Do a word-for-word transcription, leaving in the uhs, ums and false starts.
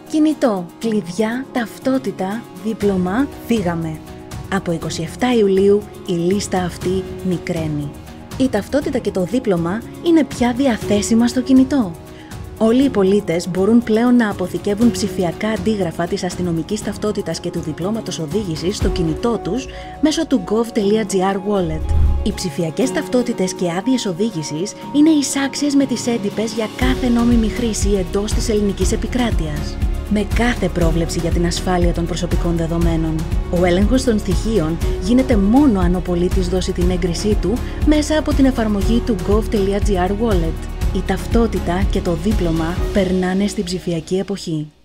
Κινητό, κλειδιά, ταυτότητα, δίπλωμα, φύγαμε. Από είκοσι επτά Ιουλίου η λίστα αυτή μικραίνει. Η ταυτότητα και το δίπλωμα είναι πια διαθέσιμα στο κινητό. Όλοι οι πολίτες μπορούν πλέον να αποθηκεύουν ψηφιακά αντίγραφα της αστυνομικής ταυτότητας και του διπλώματος οδήγησης στο κινητό τους μέσω του gov.gr wallet. Οι ψηφιακές ταυτότητες και άδειες οδήγησης είναι εισάξιες με τις έντυπες για κάθε νόμιμη χρήση εντός της ελληνικής επικράτειας, με κάθε πρόβλεψη για την ασφάλεια των προσωπικών δεδομένων. Ο έλεγχος των στοιχείων γίνεται μόνο αν ο πολίτης δώσει την έγκρισή του μέσα από την εφαρμογή του gov.gr wallet. Η ταυτότητα και το δίπλωμα περνάνε στην ψηφιακή εποχή.